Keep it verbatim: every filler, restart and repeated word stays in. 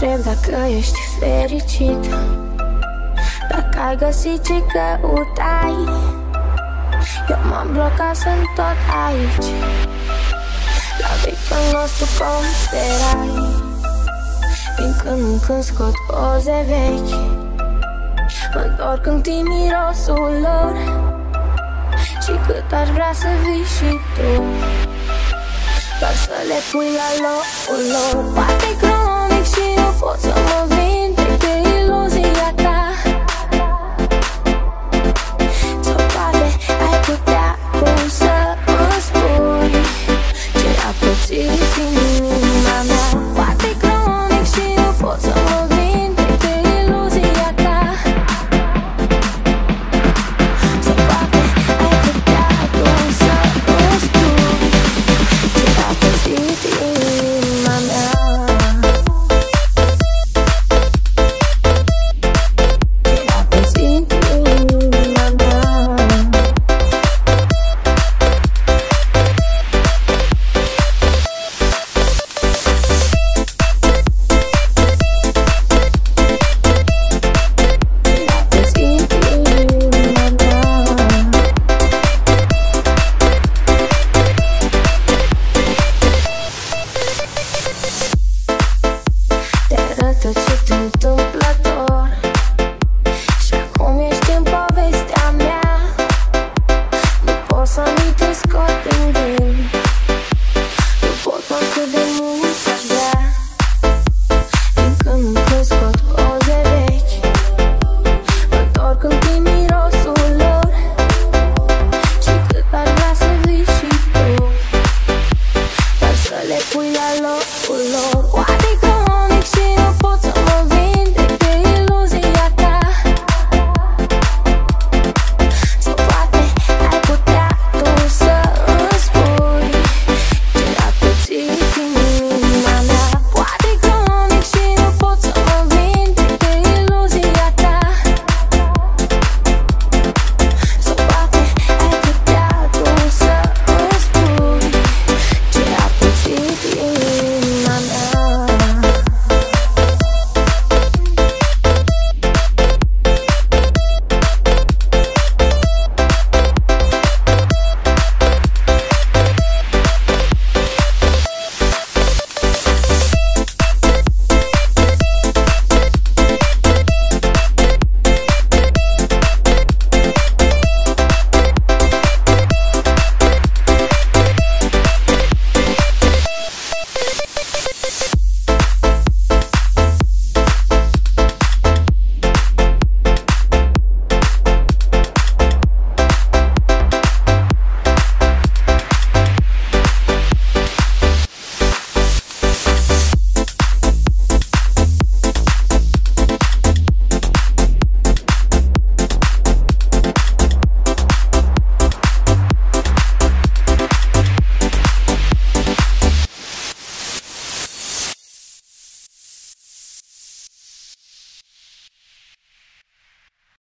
întreb dacă ești fericit, dacă ai găsit ce căutai. Eu m-am blocat, sunt tot aici, la vechiul nostru considerai. Din când în când scot poze vechi, mă-ntorc în timp mirosul lor, și cât aș vrea să vii și tu, doar să le pui la locul lor. Poate-i cronic și nu pot să mă vindec de iluzia ta, sau poate ai putea cum să îmi spui ce a pățit inima mea. Poate-i cronic și nu pot să mă vindec de iluzia ta, sau poate ai putea cum să îmi spui ce a pățit inima mea. Ce a pățit inima mea. Te-ai rătăcit întâmplător și acum ești în povestea mea. Nu pot să mi te scot din gând, nu pot oricât de mult aș vrea. Din când în când scot poze vechi, mă-ntorc în timp mirosul lor, și cât aș vrea să vii și tu, doar să le pui la locul lor. Oare